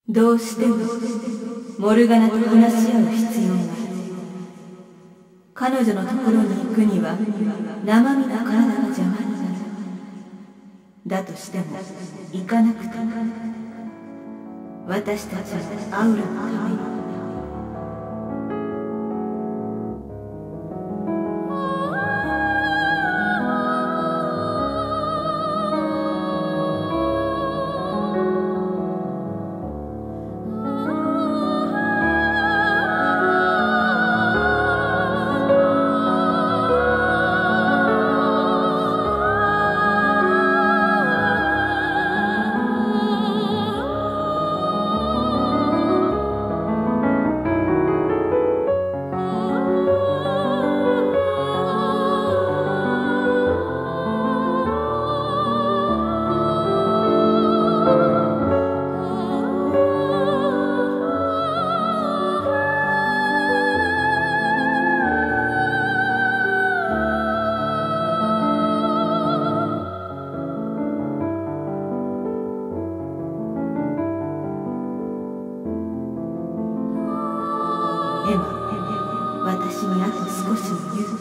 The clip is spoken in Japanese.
どうしてもモルガナと話し合う必要がある。彼女のところに行くには生身の体が邪魔になる。だとしても行かなくても私たちはアウラのために。エマ、私にあと少しの勇気